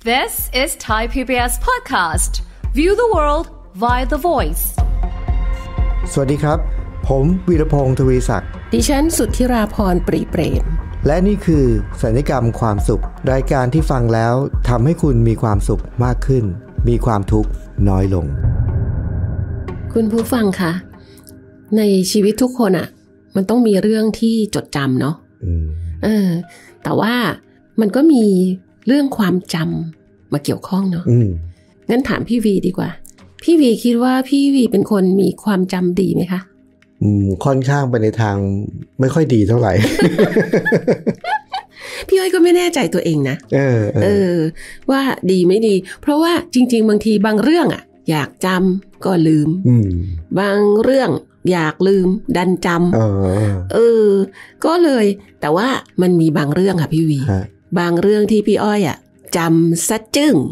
This is Thai PBS podcast. View the world via the voice. สวัสดีครับผมวีรพงษ์ทวีศักดิ์ดิฉันสุทธิราพรปรีเปรมและนี่คือสัญญกรรมความสุขรายการที่ฟังแล้วทำให้คุณมีความสุขมากขึ้นมีความทุกข์น้อยลงคุณผู้ฟังคะในชีวิตทุกคนอ่ะมันต้องมีเรื่องที่จดจำเนาะแต่ว่ามันก็มีเรื่องความจำมาเกี่ยวข้องเนาะงั้นถามพี่วีดีกว่าพี่วีคิดว่าพี่วีเป็นคนมีความจำดีไหมคะค่อนข้างไปในทางไม่ค่อยดีเท่าไหร่พี่อ้อยก็ไม่แน่ใจตัวเองนะว่าดีไม่ดีเพราะว่าจริงๆบางทีบางเรื่องอ่ะอยากจำก็ลืมบางเรื่องอยากลืมดันจำก็เลยแต่ว่ามันมีบางเรื่องค่ะพี่วีบางเรื่องที่พี่อ้อยอ่ะจำซะจึ้ง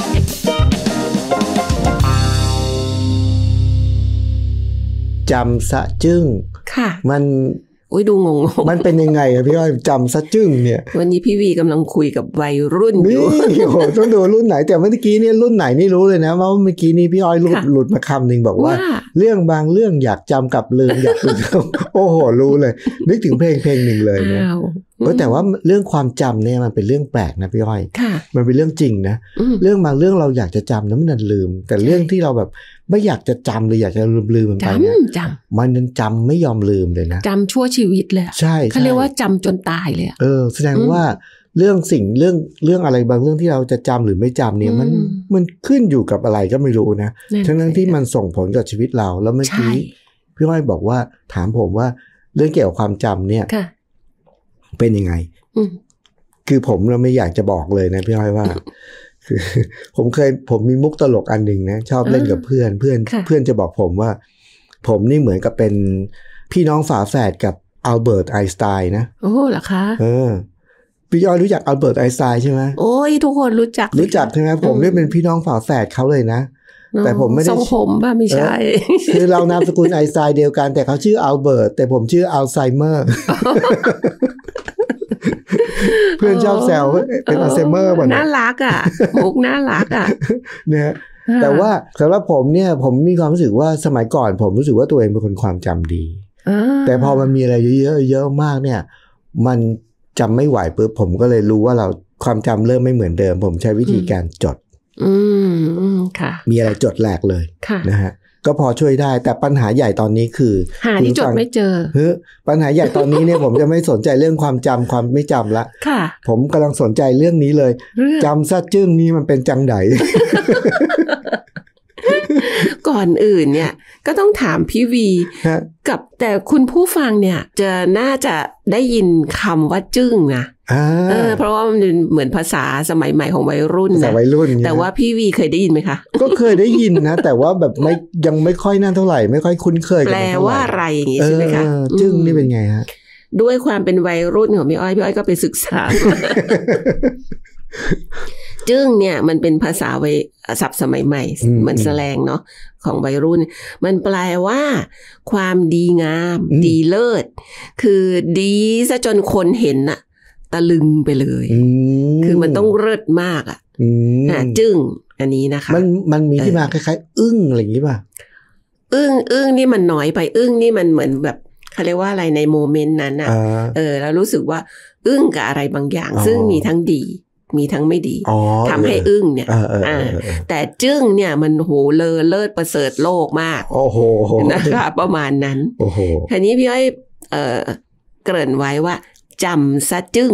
จำซะจึ้งค่ะมันดูงงมันเป็นยังไงอะพี่อ้อยจำซะจึ้งเนี่ยวันนี้พี่วีกำลังคุยกับวัยรุ่นอยู่โอ้ต้องดูรุ่นไหนแต่เมื่อกี้เนี่ยรุ่นไหนนี่รู้เลยนะว่าเมื่อกี้นี้พี่อ้อยหลุดมาคำหนึ่งบอกว่าเรื่องบางเรื่องอยากจำกับลืมอยากลืมโอ้โหรู้เลยนึกถึงเพลงหนึ่งเลยนะแต่ว่าเรื่องความจำเนี่ยมันเป็นเรื่องแปลกนะพี่อ้อยมันเป็นเรื่องจริงนะเรื่องบางเรื่องเราอยากจะจำแล้วมันลืมแต่เรื่องที่เราแบบไม่อยากจะจำเลยอยากจะลืมมันไปเนี่ยมันจำไม่ยอมลืมเลยนะจำชั่วชีวิตเลยใช่เขาเรียกว่าจำจนตายเลยแสดงว่าเรื่องอะไรบางเรื่องที่เราจะจำหรือไม่จำเนี่ยมันขึ้นอยู่กับอะไรก็ไม่รู้นะทั้งที่มันส่งผลกับชีวิตเราแล้วเมื่อกี้พี่อ้อยบอกว่าถามผมว่าเรื่องเกี่ยวกับความจำเนี่ยเป็นยังไงคือผมเราไม่อยากจะบอกเลยนะพี่อ้อยว่าคือผมมีมุกตลกอันหนึ่งนะชอบเล่นกับเพื่อนจะบอกผมว่าผมนี่เหมือนกับเป็นพี่น้องฝาแฝดกับอัลเบิร์ตไอน์สไตน์นะโอ้เหรอคะพี่อ้อยรู้จักอัลเบิร์ตไอน์สไตน์ใช่ไหมโอ้ยทุกคนรู้จักใช่ไหมผมได้เป็นพี่น้องฝาแฝดเขาเลยนะแต่ผมไม่ได้ทรงผมป่ะไม่ใช่คือเรานามสกุลไอน์สไตน์เดียวกันแต่เขาชื่ออัลเบิร์ตแต่ผมชื่ออัลไซเมอร์เพื่อนชอบแซวเป็นอัลไซเมอร์น่ารักอ่ะมุกน่ารักอ่ะเนี่ยแต่ว่าสำหรับผมเนี่ยผมมีความรู้สึกว่าสมัยก่อนผมรู้สึกว่าตัวเองเป็นคนความจำดีแต่พอมันมีอะไรเยอะมากเนี่ยมันจำไม่ไหวปุ๊บผมก็เลยรู้ว่าเราความจำเริ่มไม่เหมือนเดิมผมใช้วิธีการจดค่ะมีอะไรจดแหลกเลยนะฮะก็พอช่วยได้แต่ปัญหาใหญ่ตอนนี้คือหาที่จดไม่เจอปัญหาใหญ่ตอนนี้เนี่ยผมจะไม่สนใจเรื่องความจำความไม่จำละผมกำลังสนใจเรื่องนี้เลยจำซะจึ้งนี่มันเป็นจังไดก่อนอื่นเนี่ยก็ต้องถามพี่วีกับแต่คุณผู้ฟังเนี่ยจะน่าจะได้ยินคำว่าจึ้งนะเพราะว่ามันเหมือนภาษาสมัยใหม่ของวัยรุ่นนะแต่ว่าพี่วีเคยได้ยินไหมคะก็เคยได้ยินนะแต่ว่าแบบยังไม่ค่อยน่าเท่าไหร่ไม่ค่อยคุ้นเคยกันแปลว่าอะไรอย่างงี้ใช่ไหมคะจึ้งนี่เป็นไงฮะด้วยความเป็นวัยรุ่นของพี่อ้อยก็ไปศึกษาจึ้งเนี่ยมันเป็นภาษาศัพท์สมัยใหม่เหมือนแสลงเนาะของวัยรุ่นมันแปลว่าความดีงามดีเลิศคือดีซะจนคนเห็นน่ะตะลึงไปเลยคือมันต้องเลิศมากอ่ะจึ้งอันนี้นะคะมันมีที่มาคล้ายๆอึ้งอะไรอย่างนี้ป่ะอึ้งนี่มันน้อยไปอึ้งนี่มันเหมือนแบบเขาเรียกว่าอะไรในโมเมนต์นั้นอ่ะแล้วรู้สึกว่าอึ้งกับอะไรบางอย่างซึ่งมีทั้งดีมีทั้งไม่ดีทำให้อึ้งเนี่ยแต่จึ้งเนี่ยมันโหเลิศประเสริฐโลกมากนะคะประมาณนั้นทีนี้พี่อ้อยเกริ่นไว้ว่าจำซะจึ้ง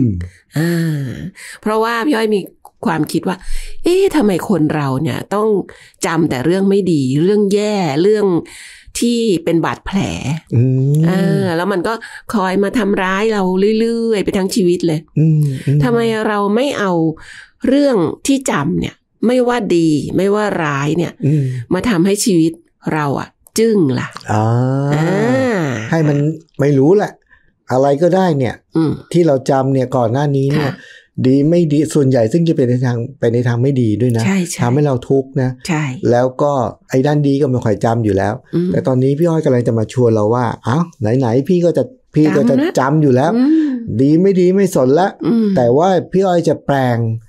เพราะว่าพี่อ้อยมีความคิดว่าทำไมคนเราเนี่ยต้องจำแต่เรื่องไม่ดีเรื่องแย่เรื่องที่เป็นบาดแผลแล้วมันก็คอยมาทำร้ายเราเรื่อยๆไปทั้งชีวิตเลยทำไมเราไม่เอาเรื่องที่จำเนี่ยไม่ว่าดีไม่ว่าร้ายเนี่ยมาทำให้ชีวิตเราจึ้งล่ะให้มันไม่รู้แหละอะไรก็ได้เนี่ยที่เราจำเนี่ยก่อนหน้านี้เนี่ยดีไม่ดีส่วนใหญ่ซึ่งจะเป็นในทางไม่ดีด้วยนะทำให้เราทุกข์นะแล้วก็ไอ้ด้านดีก็ไม่ค่อยจำอยู่แล้วแต่ตอนนี้พี่อ้อยกำลังจะมาชวนเราว่าอ้าวไหนๆพี่ก็จะจำอยู่แล้วดีไม่ดีไม่สนละแต่ว่าพี่อ้อยจะแปลง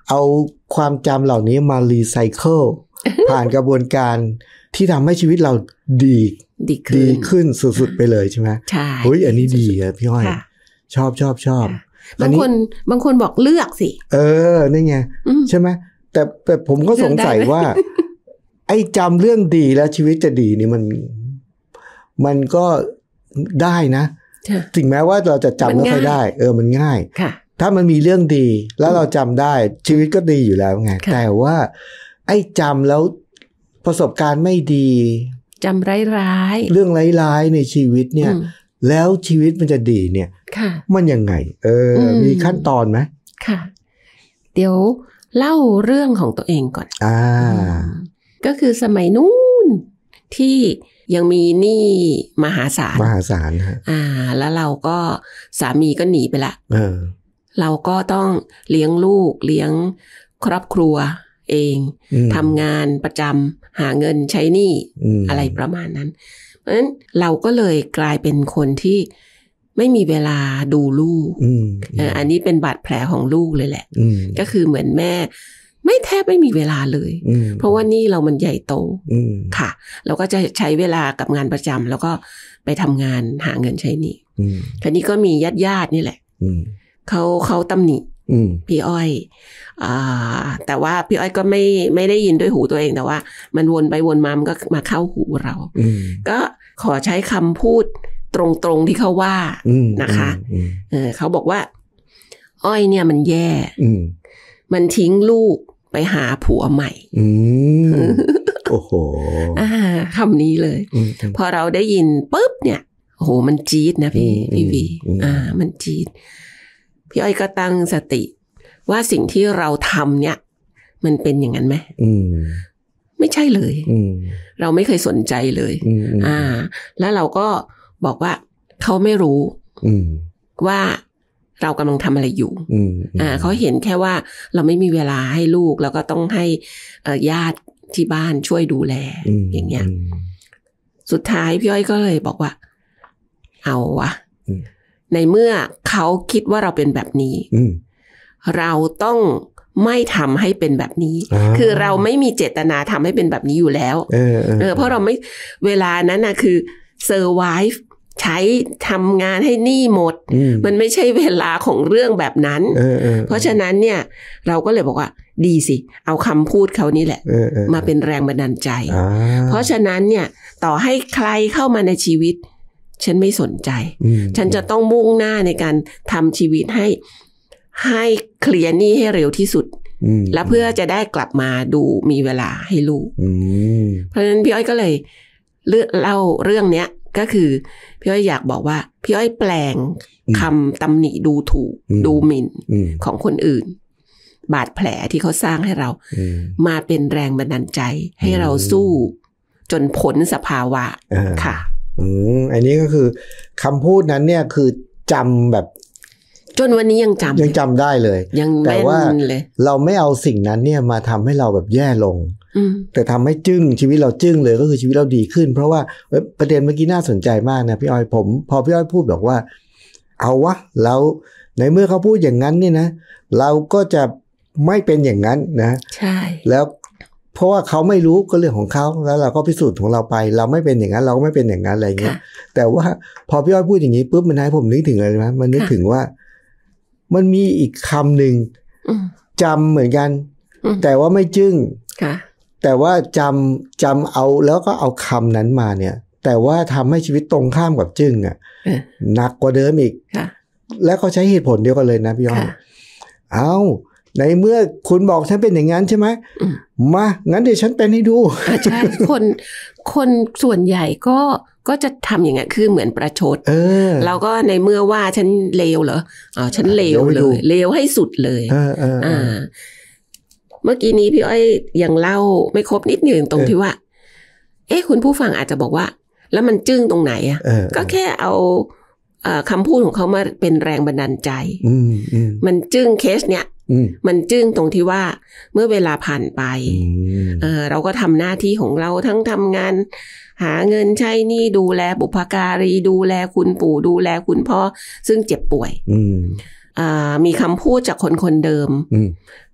เอาความจำเหล่านี้มารีไซเคิล ผ่านกระบวนการที่ทำให้ชีวิตเราดีขึ้นสุดๆไปเลยใช่ไหมใช่เฮ้ยอันนี้ดีอะพี่อ้อยชอบบางคนบอกเลือกสินี่ไงใช่ไหมแต่ผมก็สงสัยว่า ไอ้จำเรื่องดีแล้วชีวิตจะดีนี่มันก็ได้นะถึงแม้ว่าเราจะจำไม่ค่อยได้มันง่ายถ้ามันมีเรื่องดีแล้วเราจำได้ชีวิตก็ดีอยู่แล้วไงแต่ว่าไอ้จำแล้วประสบการณ์ไม่ดีจำร้ายเรื่องร้ายๆในชีวิตเนี่ยแล้วชีวิตมันจะดีเนี่ยมันยังไงมีขั้นตอนไหมค่ะเดี๋ยวเล่าเรื่องของตัวเองก่อนก็คือสมัยนู้นที่ยังมีหนี้มหาศาลฮะแล้วเราก็สามีก็หนีไปละเราก็ต้องเลี้ยงลูกเลี้ยงครอบครัวเองทำงานประจำหาเงินใช้หนี้อะไรประมาณนั้นเพราะฉะนั้นเราก็เลยกลายเป็นคนที่ไม่มีเวลาดูลูกอันนี้เป็นบาดแผลของลูกเลยแหละก็คือเหมือนแม่แทบไม่มีเวลาเลยเพราะว่านี่เรามันใหญ่โตค่ะเราก็จะใช้เวลากับงานประจำแล้วก็ไปทำงานหาเงินใช้หนี้คราวนี้ก็มีญาตินี่แหละเขาตำหนิพี่อ้อยแต่ว่าพี่อ้อยก็ไม่ได้ยินด้วยหูตัวเองแต่ว่ามันวนไปวนมามันก็มาเข้าหูเราก็ขอใช้คำพูดตรงๆที่เขาว่านะคะเขาบอกว่าอ้อยเนี่ยมันแย่มันทิ้งลูกไปหาผัวใหม่โอ้โหคำนี้เลยพอเราได้ยินปุ๊บเนี่ยโอ้โหมันจี๊ดนะพี่วีมันจี๊ดพี่อ้อยก็ตั้งสติว่าสิ่งที่เราทำเนี่ยมันเป็นอย่างนั้นไหมไม่ใช่เลยเราไม่เคยสนใจเลยแล้วเราก็บอกว่าเขาไม่รู้ว่าเรากำลังทำอะไรอยู่เขาเห็นแค่ว่าเราไม่มีเวลาให้ลูกแล้วก็ต้องให้ญาติที่บ้านช่วยดูแลอย่างเงี้ยสุดท้ายพี่อ้อยก็เลยบอกว่าเอาวะในเมื่อเขาคิดว่าเราเป็นแบบนี้เราต้องไม่ทำให้เป็นแบบนี้คือเราไม่มีเจตนาทำให้เป็นแบบนี้อยู่แล้วเพราะเราไม่เวลานั้นนะคือ survive ใช้ทำงานให้หนี้หมดมันไม่ใช่เวลาของเรื่องแบบนั้นเพราะฉะนั้นเนี่ยเราก็เลยบอกว่าดีสิเอาคำพูดเขานี่แหละมาเป็นแรงบันดาลใจเพราะฉะนั้นเนี่ยต่อให้ใครเข้ามาในชีวิตฉันไม่สนใจฉันจะต้องมุ่งหน้าในการทำชีวิตให้เคลียร์หนี้ให้เร็วที่สุดแล้วเพื่อจะได้กลับมาดูมีเวลาให้ลูกเพราะฉะนั้นพี่อ้อยก็เลยเล่าเรื่องเนี้ยก็คือพี่อ้อยอยากบอกว่าพี่อ้อยแปลงคำตำหนิดูถูกดูหมิ่นของคนอื่นบาดแผลที่เขาสร้างให้เรามาเป็นแรงบันดาลใจให้เราสู้จนพ้นสภาวะค่ะอันนี้ก็คือคำพูดนั้นเนี่ยคือจำแบบจนวันนี้ยังจำได้เลยแต่ว่าเราไม่เอาสิ่งนั้นเนี่ยมาทำให้เราแบบแย่ลงแต่ทำให้ชีวิตเราจึ้งเลยก็คือชีวิตเราดีขึ้นเพราะว่าประเด็นเมื่อกี้น่าสนใจมากนะพี่อ้อยพอพี่อ้อยพูดบอกว่าเอาวะแล้วในเมื่อเขาพูดอย่างนั้นเนี่ยนะเราก็จะไม่เป็นอย่างนั้นนะใช่แล้วเพราะว่าเขาไม่รู้ก็เรื่องของเขาแล้วเราก็พิสูจน์ของเราไปเราไม่เป็นอย่างนั้นเราก็ไม่เป็นอย่างนั้นอะไรเงี้ยแต่ว่าพอพี่อ้อยพูดอย่างนี้ปุ๊บมันให้ผมนึกถึงอะไรไหมมันนึกถึงว่ามันมีอีกคำหนึ่งจำเหมือนกันแต่ว่าไม่จึ้งแต่ว่าจำเอาแล้วก็เอาคำนั้นมาเนี่ยแต่ว่าทำให้ชีวิตตรงข้ามกับจึ้งอ่ะหนักกว่าเดิมอีกแล้วเขาใช้เหตุผลเดียวกันเลยนะพี่อ้อยเอาในเมื่อคุณบอกฉันเป็นอย่างนั้นใช่ไหมมางั้นเดี๋ยวฉันเป็นให้ดูใช่คนส่วนใหญ่ก็จะทำอย่างนี้คือเหมือนประชดเราก็ในเมื่อว่าฉันเลวเหรอฉันเลวเลยเลวให้สุดเลยเมื่อกี้นี้พี่อ้อยยังเล่าไม่ครบนิดนึงตรงที่ว่าคุณผู้ฟังอาจจะบอกว่าแล้วมันจึ้งตรงไหนอ่ะก็แค่เอาคำพูดของเขามาเป็นแรงบันดาลใจมันจึ้งเคสเนี้ยมันจึ้งตรงที่ว่าเมื่อเวลาผ่านไปเราก็ทำหน้าที่ของเราทั้งทำงานหาเงินใช้หนี้ดูแลบุพการีดูแลคุณปู่ดูแลคุณพ่อซึ่งเจ็บป่วยมีคำพูดจากคนเดิม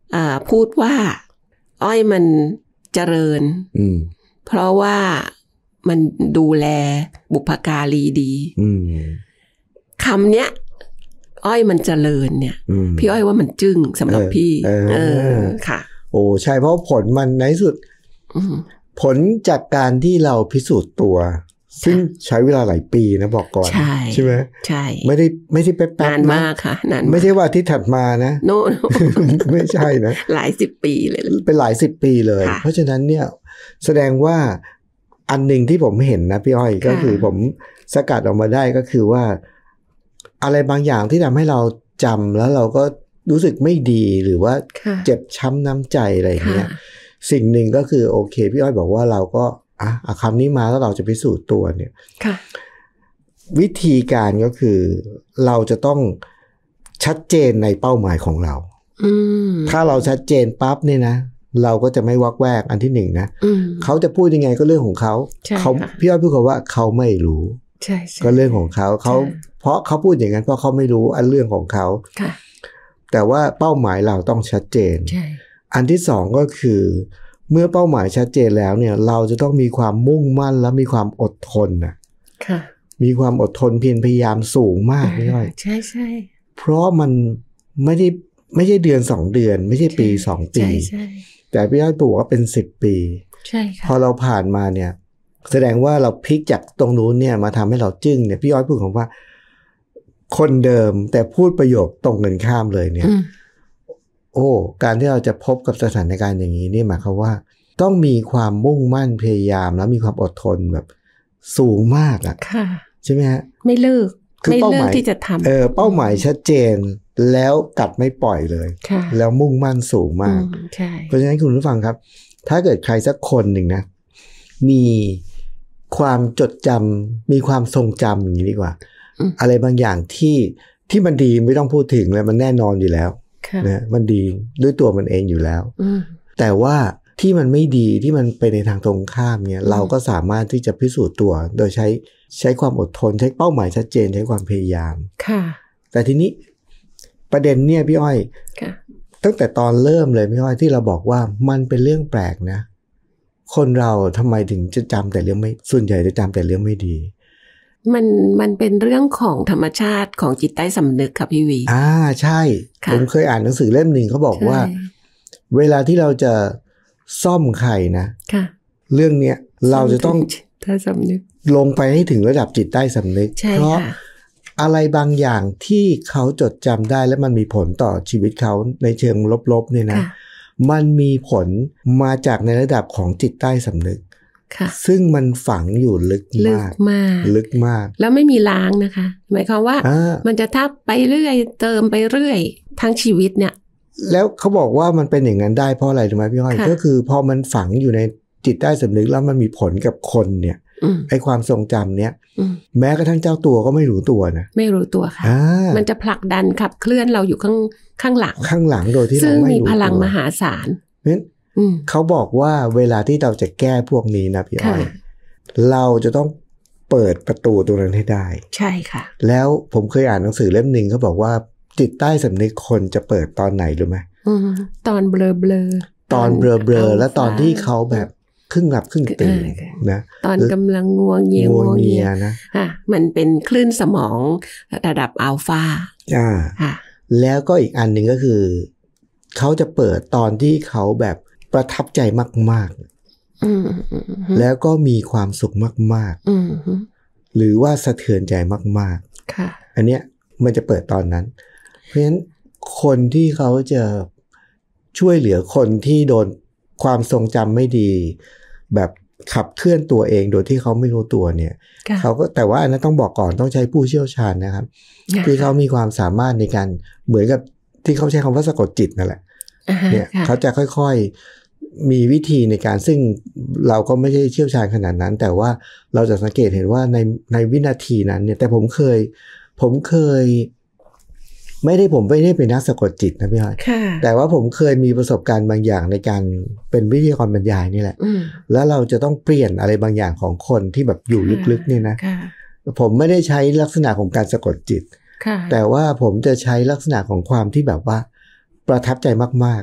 พูดว่าอ้อยมันเจริญเพราะว่ามันดูแลบุพการีดีคำเนี้ยอ้อยมันเจริญเนี่ยพี่อ้อยว่ามันจึ้งสำหรับพี่ค่ะโอ้ใช่เพราะผลมันในที่สุดผลจากการที่เราพิสูจน์ตัวซึ่งใช้เวลาหลายปีนะบอกก่อนใช่ไหมใช่ไม่ได้แป๊บๆนานมากค่ะนานไม่ใช่ว่าที่ถัดมานะโนไม่ใช่นะหลาย10 ปีเลยเป็นหลาย10 ปีเลยเพราะฉะนั้นเนี่ยแสดงว่าอันหนึ่งที่ผมเห็นนะพี่อ้อยก็คือผมสกัดออกมาได้ก็คือว่าอะไรบางอย่างที่ทำให้เราจำแล้วเราก็รู้สึกไม่ดีหรือว่าเจ็บช้ำน้ำใจอะไรอย่างเงี้ยสิ่งหนึ่งก็คือโอเคพี่อ้อยบอกว่าเราก็คำนี้มาแล้วเราจะพิสูจน์ตัวเนี่ยวิธีการก็คือเราจะต้องชัดเจนในเป้าหมายของเราถ้าเราชัดเจนปั๊บเนี่ยนะเราก็จะไม่วักแวกอันที่หนึ่งนะเขาจะพูดยังไงก็เรื่องของเขาพี่อ้อยพูดคำว่าเขาไม่รู้ก็เรื่องของเขาเพราะเขาพูดอย่างนั้นเพราะเขาไม่รู้อันเรื่องของเขาแต่ว่าเป้าหมายเราต้องชัดเจนอันที่สองก็คือเมื่อเป้าหมายชัดเจนแล้วเนี่ยเราจะต้องมีความมุ่งมั่นและมีความอดทนนะมีความอดทนเพียรพยายามสูงมากพี่อ้อยใช่เพราะมันไม่ใช่เดือน2 เดือนไม่ใช่ปี2 ปีแต่พี่อ้อยบอกว่าเป็น10 ปีใช่ค่ะพอเราผ่านมาเนี่ยแสดงว่าเราพลิกจากตรงนู้นเนี่ยมาทำให้เราจึ้งเนี่ยพี่อ้อยพูดคำว่าคนเดิมแต่พูดประโยคตรงกันข้ามเลยเนี่ยโอ้การที่เราจะพบกับสถานการณ์อย่างนี้นี่หมายความว่าต้องมีความมุ่งมั่นพยายามแล้วมีความอดทนแบบสูงมากอะใช่ไหมฮะไม่เลิกไม่เลิกที่จะทำเป้าหมายชัดเจนแล้วกัดไม่ปล่อยเลยแล้วมุ่งมั่นสูงมากเพราะฉะนั้นคุณผู้ฟังครับถ้าเกิดใครสักคนหนึ่งนะมีความจดจำมีความทรงจำอย่างนี้ดีกว่าอะไรบางอย่างที่มันดีไม่ต้องพูดถึงเลยมันแน่นอนอยู่แล้วนะมันดีด้วยตัวมันเองอยู่แล้วแต่ว่าที่มันไม่ดีที่มันไปในทางตรงข้ามเนี่ยเราก็สามารถที่จะพิสูจน์ตัวโดยใช้ความอดทนใช้เป้าหมายชัดเจนใช้ความพยายามแต่ทีนี้ประเด็นเนี่ยพี่อ้อยตั้งแต่ตอนเริ่มเลยพี่อ้อยที่เราบอกว่ามันเป็นเรื่องแปลกนะคนเราทำไมถึงจะจำแต่เรื่องไม่ส่วนใหญ่จะจำแต่เรื่องไม่ดีมันเป็นเรื่องของธรรมชาติของจิตใต้สำนึกค่ะพี่วีใช่ผมเคยอ่านหนังสือเล่มหนึ่งเขาบอกว่าเวลาที่เราจะซ่อมใครนะเรื่องเนี้ยเราจะต้องลงไปให้ถึงระดับจิตใต้สำนึกเพราะอะไรบางอย่างที่เขาจดจำได้และมันมีผลต่อชีวิตเขาในเชิงลบๆเนี่ยนะมันมีผลมาจากในระดับของจิตใต้สำนึกซึ่งมันฝังอยู่ลึกมากแล้วไม่มีล้างนะคะหมายความว่ามันจะทับไปเรื่อยเติมไปเรื่อยทั้งชีวิตเนี่ยแล้วเขาบอกว่ามันเป็นอย่างนั้นได้เพราะอะไรรู้ไหมพี่อ้อยก็คือพอมันฝังอยู่ในจิตใต้สำนึกแล้วมันมีผลกับคนเนี่ยไอความทรงจำเนี้ยแม้กระทั่งเจ้าตัวก็ไม่รู้ตัวนะไม่รู้ตัวค่ะมันจะผลักดันขับเคลื่อนเราอยู่ข้างหลังโดยที่เราไม่รู้ตัวซึ่งมีพลังมหาศาลนั้นเขาบอกว่าเวลาที่เราจะแก้พวกนี้นะพี่อ้อยเราจะต้องเปิดประตูตรงนั้นให้ได้ใช่ค่ะแล้วผมเคยอ่านหนังสือเล่มนึงเขาบอกว่าจิตใต้สำนึกคนจะเปิดตอนไหนรู้ไหมตอนเบลอตอนเบลอและตอนที่เขาแบบครึ่งหลับครึ่งตื่นนะตอนกำลังงัวเงียนะมันเป็นคลื่นสมองระดับอัลฟาแล้วก็อีกอันหนึ่งก็คือเขาจะเปิดตอนที่เขาแบบประทับใจมากๆแล้วก็มีความสุขมากๆหรือว่าสะเทือนใจมากๆอันเนี้ยมันจะเปิดตอนนั้นเพราะฉะนั้นคนที่เขาจะช่วยเหลือคนที่โดนความทรงจำไม่ดีแบบขับเคลื่อนตัวเองโดยที่เขาไม่รู้ตัวเนี่ยเขาก็แต่ว่าอันนั้นต้องบอกก่อนต้องใช้ผู้เชี่ยวชาญนะครับที่เขามีความสามารถในการเหมือนกับที่เขาใช้คำว่าสะกดจิตนั่นแหละเนี่ยเขาจะค่อยๆมีวิธีในการซึ่งเราก็ไม่ใช่เชี่ยวชาญขนาดนั้นแต่ว่าเราจะสังเกตเห็นว่าในวินาทีนั้นเนี่ยแต่ผมเคยไม่ได้เป็นนักสะกดจิตนะพี่อ้อยแต่ว่าผมเคยมีประสบการณ์บางอย่างในการเป็นวิทยากรบรรยายนี่แหละแล้วเราจะต้องเปลี่ยนอะไรบางอย่างของคนที่แบบอยู่ลึกๆเนี่ยนะผมไม่ได้ใช้ลักษณะของการสะกดจิตแต่ว่าผมจะใช้ลักษณะของความที่แบบว่าประทับใจมาก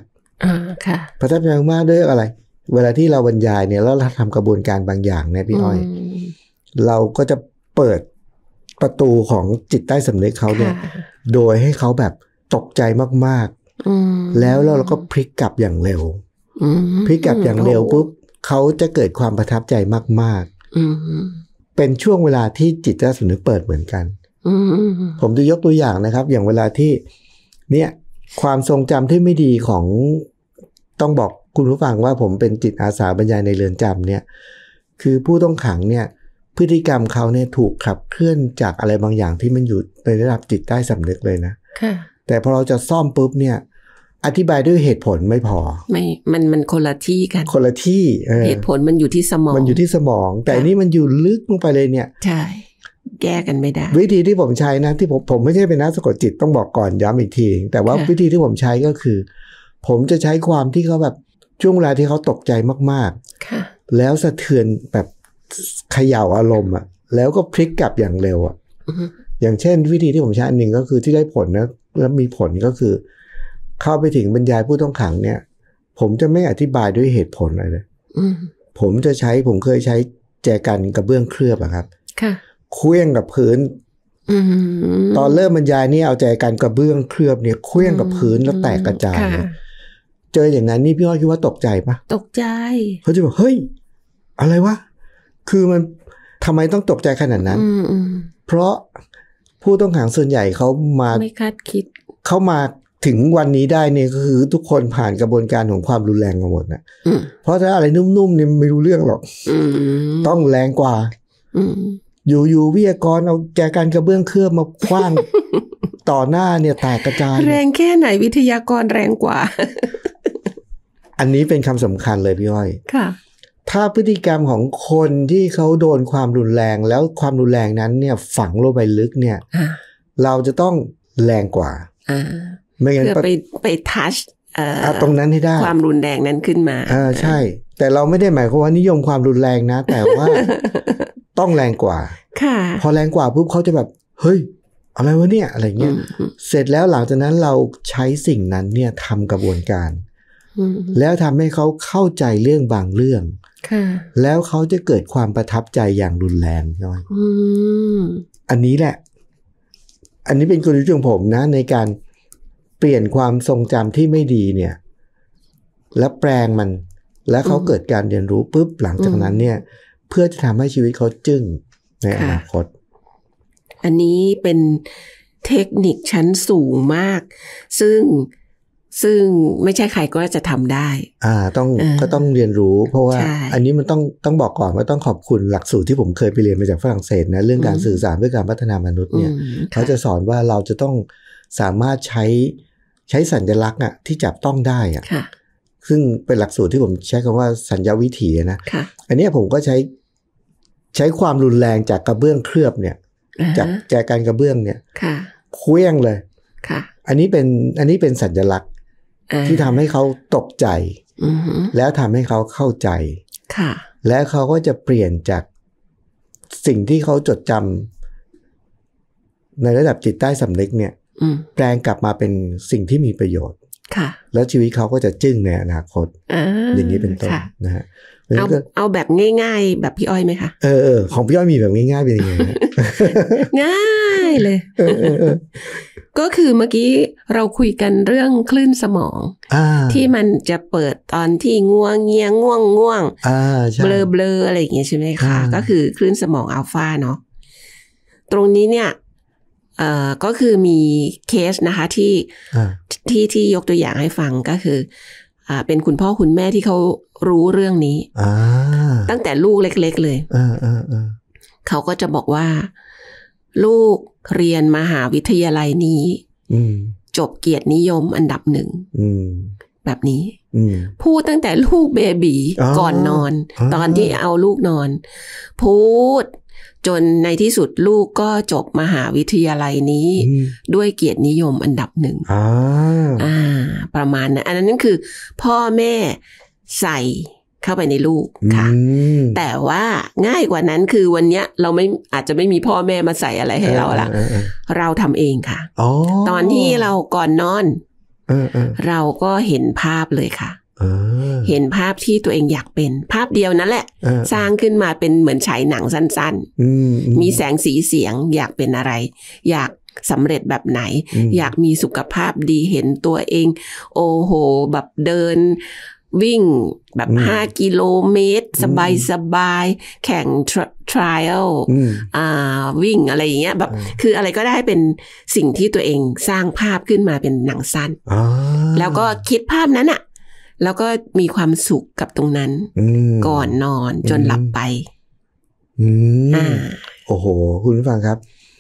ค่ะประทับใจมากด้วยอะไรเวลาที่เราบรรยายเนี่ยแล้วเราทำกระบวนการบางอย่างเนี่ยพี่อ้อยเราก็จะเปิดประตูของจิตใต้สำนึกเขาเนี่ยโดยให้เขาแบบตกใจมากๆแล้วเราก็พลิกกลับอย่างเร็วพลิกกลับอย่างเร็วปุ๊บเขาจะเกิดความประทับใจมากๆเป็นช่วงเวลาที่จิตใต้สำนึกเปิดเหมือนกันผมจะยกตัวอย่างนะครับอย่างเวลาที่เนี่ยความทรงจำที่ไม่ดีของต้องบอกคุณผู้ฟังว่าผมเป็นจิตอาสาบรรยายในเรือนจำเนี่ยคือผู้ต้องขังเนี่ยพฤติกรรมเขาเนี่ยถูกขับเคลื่อนจากอะไรบางอย่างที่มันอยู่ในระดับจิตใต้สำนึกเลยนะแต่พอเราจะซ่อมปุ๊บเนี่ยอธิบายด้วยเหตุผลไม่พอไม่มันคนละที่กันคนละที่เหตุผลมันอยู่ที่สมองมันอยู่ที่สมองแต่นี่มันอยู่ลึกลงไปเลยเนี่ยใช่แก้กันไม่ได้วิธีที่ผมใช้นะที่ผมไม่ใช่เป็นนักสะกดจิตต้องบอกก่อนย้ำอีกทีแต่ว่าวิธีที่ผมใช้ก็คือผมจะใช้ความที่เขาแบบช่วงเวลาที่เขาตกใจมากๆแล้วสะเทือนแบบเขย่าอารมณ์อ่ะแล้วก็พลิกกลับอย่างเร็วอ่ะอย่างเช่นวิธีที่ผมใช้อันหนึ่งก็คือที่ได้ผลนะแล้วมีผลก็คือเข้าไปถึงบรรยายผู้ต้องขังเนี่ยผมจะไม่อธิบายด้วยเหตุผลอะไรเลยผมเคยใช้แจกันกระเบื้องเคลือบอะครับเคลื่องกับพื้นตอนเริ่มบรรยายนี่เอาแจกันกระเบื้องเคลือบเนี่ยเคลื่องกับพื้นแล้วแตกกระจายเจออย่างนั้นนี่พี่อ้อยคิดว่าตกใจปะตกใจเขาจะบอกเฮ้ยอะไรวะคือมันทำไมต้องตกใจขนาดนั้นเพราะผู้ต้องขังส่วนใหญ่เขามาไม่คาดคิดเขามาถึงวันนี้ได้เนี่ยก็คือทุกคนผ่านกระบวนการของความรุนแรงมาหมดนะเพราะถ้าอะไรนุ่มๆเนี่ยไม่รู้เรื่องหรอกต้องแรงกว่าอยู่วิทยากรเอาแจกันกระเบื้องเคลือบมาคว้างต่อหน้าเนี่ยแตกกระจายแรงแค่ไหนวิทยากรแรงกว่าอันนี้เป็นคำสำคัญเลยพี่อ้อยค่ะถ้าพฤติกรรมของคนที่เขาโดนความรุนแรงแล้วความรุนแรงนั้นเนี่ยฝังลงไปลึกเนี่ยเราจะต้องแรงกว่าไม่งั้นไปทัชตรงนั้นให้ได้ความรุนแรงนั้นขึ้นมาใช่แต่เราไม่ได้หมายความว่านิยมความรุนแรงนะแต่ว่าต้องแรงกว่าพอแรงกว่าปุ๊บเขาจะแบบเฮ้ยอะไรวะเนี่ยอะไรเงี้ยเสร็จแล้วหลังจากนั้นเราใช้สิ่งนั้นเนี่ยทำกระบวนการแล้วทำให้เขาเข้าใจเรื่องบางเรื่องแล้วเขาจะเกิดความประทับใจอย่างรุนแรงน้อยอันนี้แหละอันนี้เป็นกลยุทธ์ของผมนะในการเปลี่ยนความทรงจำที่ไม่ดีเนี่ยแล้วแปลงมันแล้วเขาเกิดการเรียนรู้ปุ๊บหลังจากนั้นเนี่ยเพื่อจะทำให้ชีวิตเขาจึ้งในอนาคตอันนี้เป็นเทคนิคชั้นสูงมากซึ่งไม่ใช่ใครก็จะทำได้ก็ต้องเรียนรู้เพราะว่าอันนี้มันต้องบอกก่อนว่าต้องขอบคุณหลักสูตรที่ผมเคยไปเรียนมาจากฝรั่งเศสนะเรื่องการสื่อสารเพื่อการพัฒนามนุษย์เนี่ยเขาจะสอนว่าเราจะต้องสามารถใช้สัญลักษณ์อ่ะที่จับต้องได้อ่ะซึ่งเป็นหลักสูตรที่ผมใช้คำว่าสัญญาวิถีนะอันนี้ผมก็ใช้ความรุนแรงจากกระเบื้องเคลือบเนี่ยจากแจกันกระเบื้องเนี่ยเคลื่องเลยอันนี้เป็นสัญลักษณ์ที่ทำให้เขาตกใจแล้วทำให้เขาเข้าใจแล้วเขาก็จะเปลี่ยนจากสิ่งที่เขาจดจำในระดับจิตใต้สำนึกเนี่ยแปลงกลับมาเป็นสิ่งที่มีประโยชน์แล้วชีวิตเขาก็จะจึ้งในอนาคตอย่างนี้เป็นต้นนะฮะเอาแบบง่ายๆแบบพี่อ้อยไหมคะของพี่อ้อยมีแบบง่ายๆเป็นยังไงง่ายเลยก็คือเมื่อกี้เราคุยกันเรื่องคลื่นสมองที่มันจะเปิดตอนที่ง่วงเงียง่วงเบลออะไรอย่างเงี้ยใช่ไหมคะก็คือคลื่นสมองอัลฟาเนาะตรงนี้เนี่ยก็คือมีเคสนะคะที่ยกตัวอย่างให้ฟังก็คือเป็นคุณพ่อคุณแม่ที่เขารู้เรื่องนี้ตั้งแต่ลูกเล็กๆเลยเขาก็จะบอกว่าลูกเรียนมหาวิทยาลัยนี้จบเกียรตินิยมอันดับ1แบบนี้พูดตั้งแต่ลูกเบบีก่อนนอนตอนที่เอาลูกนอนพูดจนในที่สุดลูกก็จบมหาวิทยาลัยนี้ด้วยเกียรตินิยมอันดับ1ประมาณนั้นอันนั้นคือพ่อแม่ใส่เข้าไปในลูกค่ะแต่ว่าง่ายกว่านั้นคือวันนี้เราอาจจะไม่มีพ่อแม่มาใส่อะไรให้เราละเราทำเองค่ะตอนที่เราก่อนนอนเราก็เห็นภาพเลยค่ะเห็นภาพที่ตัวเองอยากเป็นภาพเดียวนั่นแหละสร้างขึ้นมาเป็นเหมือนฉายหนังสั้นๆมีแสงสีเสียงอยากเป็นอะไรอยากสำเร็จแบบไหนอยากมีสุขภาพดีเห็นตัวเองโอ้โหแบบเดินวิ่งแบบ5 กิโลเมตรสบายๆแข่ง trial วิ่งอะไรอย่างเงี้ยแบบคืออะไรก็ได้เป็นสิ่งที่ตัวเองสร้างภาพขึ้นมาเป็นหนังสั้นแล้วก็คิดภาพนั้นอะแล้วก็มีความสุขกับตรงนั้นก่อนนอนจนหลับไปโอ้โหคุณผู้ฟังครับ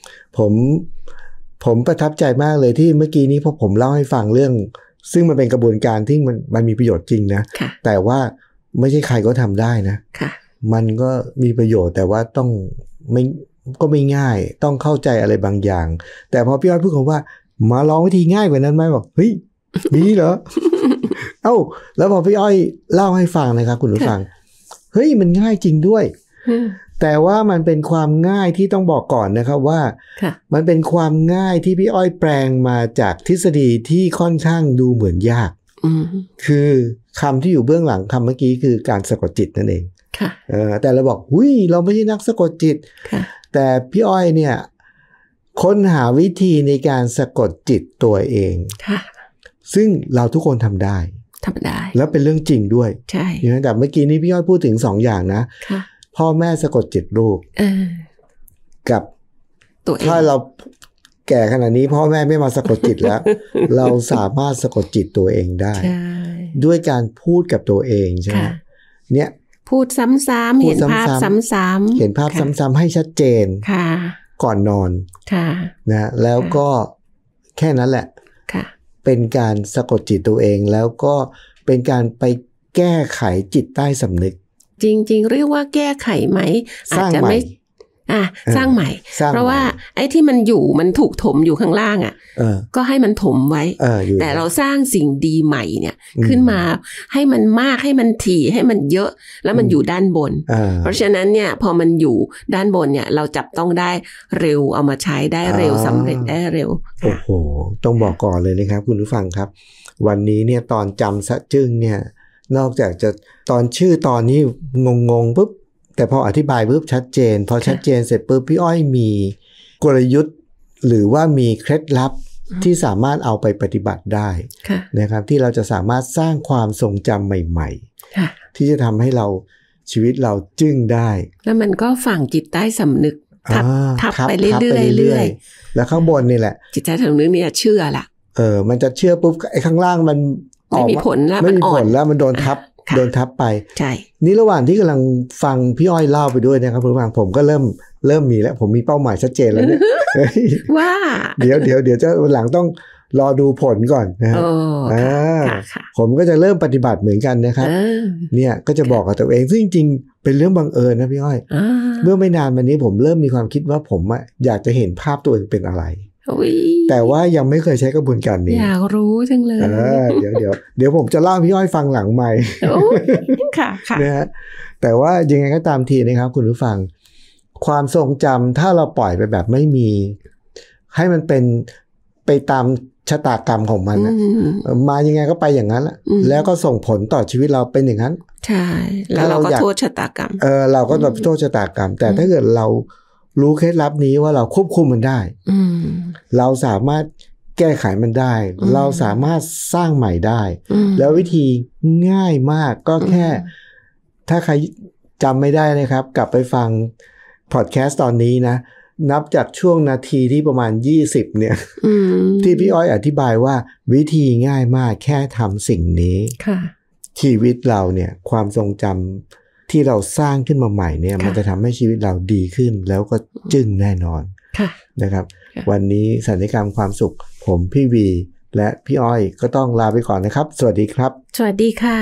ผมประทับใจมากเลยที่เมื่อกี้นี้พอผมเล่าให้ฟังเรื่องซึ่งมันเป็นกระบวนการที่มันมีประโยชน์จริงนะแต่ว่าไม่ใช่ใครก็ทำได้นะมันก็มีประโยชน์แต่ว่าต้องไม่ง่ายต้องเข้าใจอะไรบางอย่างแต่พอพี่อ้อยพูดคำว่ามาลองวิธีง่ายกว่านั้นไหมบอกเฮ้ยดีเหรอ เอ้าแล้วพอพี่อ้อยเล่าให้ฟังนะครับคุณผู้ฟังเฮ้ยมันง่ายจริงด้วยแต่ว่ามันเป็นความง่ายที่ต้องบอกก่อนนะครับว่ามันเป็นความง่ายที่พี่อ้อยแปลงมาจากทฤษฎีที่ค่อนข้างดูเหมือนยากคือคำที่อยู่เบื้องหลังคำเมื่อกี้คือการสะกดจิตนั่นเองแต่เราบอกหุ้ยเราไม่ใช่นักสะกดจิตแต่พี่อ้อยเนี่ยค้นหาวิธีในการสะกดจิตตัวเองซึ่งเราทุกคนทำได้แล้วเป็นเรื่องจริงด้วยใช่แต่เมื่อกี้นี้พี่อ้อยพูดถึง2 อย่างนะพ่อแม่สะกดจิตลูกกับถ้าเราแก่ขนาดนี้พ่อแม่ไม่มาสะกดจิตแล้ว เราสามารถสะกดจิตตัวเองได้ด้วยการพูดกับตัวเองใช่ไหมเนี่ยพูดซ้ำๆเห็นภาพซ้ำๆเห็นภาพซ้ำๆให้ชัดเจนก่อนนอนนะแล้วก็แค่นั้นแหละเป็นการสะกดจิตตัวเองแล้วก็เป็นการไปแก้ไขจิตใต้สำนึกจริงๆเรียกว่าแก้ไขไหมอาจจะไม่สร้างใหม่เพราะว่าไอ้ที่มันอยู่มันถูกถมอยู่ข้างล่างก็ให้มันถมไว้แต่เราสร้างสิ่งดีใหม่เนี่ยขึ้นมาให้มันมากให้มันถี่ให้มันเยอะแล้วมันอยู่ด้านบนเพราะฉะนั้นเนี่ยพอมันอยู่ด้านบนเนี่ยเราจับต้องได้เร็วเอามาใช้ได้เร็วสำเร็จได้เร็วโอ้โหต้องบอกก่อนเลยนะครับคุณผู้ฟังครับวันนี้เนี่ยตอนจำสะจึ้งเนี่ยนอกจากจะตอนชื่อตอนนี้งงปุ๊บแต่พออธิบายปุ๊บชัดเจนพอชัดเจนเสร็จปุ๊บพี่อ้อยมีกลยุทธ์หรือว่ามีเคล็ดลับที่สามารถเอาไปปฏิบัติได้นะครับที่เราจะสามารถสร้างความทรงจำใหม่ๆที่จะทำให้เราชีวิตเราจึ้งได้แล้วมันก็ฝังจิตใต้สำนึกทับไปเรื่อยๆแล้วข้างบนนี่แหละจิตใต้สำนึกเนี่ยเชื่อละมันจะเชื่อปุ๊บไอ้ข้างล่างมันไม่มีผลแล้วไม่มีผลแล้วมันโดนทับไปใช่นี่ระหว่างที่กำลังฟังพี่อ้อยเล่าไปด้วยนะครับผู้ฟังผมก็เริ่มมีแล้วผมมีเป้าหมายชัดเจนแล้วเนี่ยว่าเดี๋ยวจะหลังต้องรอดูผลก่อนนะผมก็จะเริ่มปฏิบัติเหมือนกันนะครับเนี่ยก็จะบอกกับตัวเองซึ่งจริงๆเป็นเรื่องบังเอิญนะพี่อ้อยเมื่อไม่นานมานี้ผมเริ่มมีความคิดว่าผมอยากจะเห็นภาพตัวเองเป็นอะไรแต่ว่ายังไม่เคยใช้กระบวนการนี้อยากรู้จังเลยเดี๋ยวผมจะเล่าพี่อ้อยฟังหลังไมค์ค่ะนะฮะแต่ว่ายังไงก็ตามทีนะครับคุณผู้ฟังความทรงจำถ้าเราปล่อยไปแบบไม่มีให้มันเป็นไปตามชะตากรรมของมันนะมายังไงก็ไปอย่างนั้นแล้วก็ส่งผลต่อชีวิตเราเป็นอย่างนั้นใช่แล้วเราก็โทษชะตากรรมเราก็โทษชะตากรรมแต่ถ้าเกิดเรารู้เคล็ดลับนี้ว่าเราควบคุมมันได้เราสามารถแก้ไขมันได้เราสามารถสร้างใหม่ได้แล้ววิธีง่ายมากก็แค่ถ้าใครจำไม่ได้นะครับกลับไปฟังพอดแคสต์ตอนนี้นะนับจากช่วงนาทีที่ประมาณ20เนี่ยที่พี่อ้อยอธิบายว่าวิธีง่ายมากแค่ทำสิ่งนี้ชีวิตเราเนี่ยความทรงจำที่เราสร้างขึ้นมาใหม่เนี่ยมันจะทำให้ชีวิตเราดีขึ้นแล้วก็จึ้งแน่นอนนะครับวันนี้สัญญกรรมความสุขผมพี่วีและพี่อ้อยก็ต้องลาไปก่อนนะครับสวัสดีครับสวัสดีค่ะ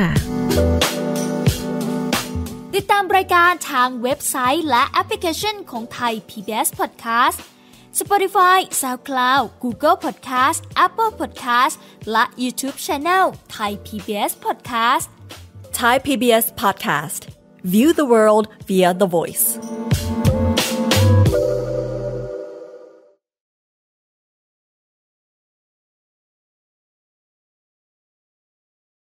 ติดตามรายการทางเว็บไซต์และแอปพลิเคชันของไทย PBS Podcast Spotify SoundCloud Google Podcast Apple Podcast และ YouTube Channel Thai PBS Podcast Thai PBS Podcast View the world via the voice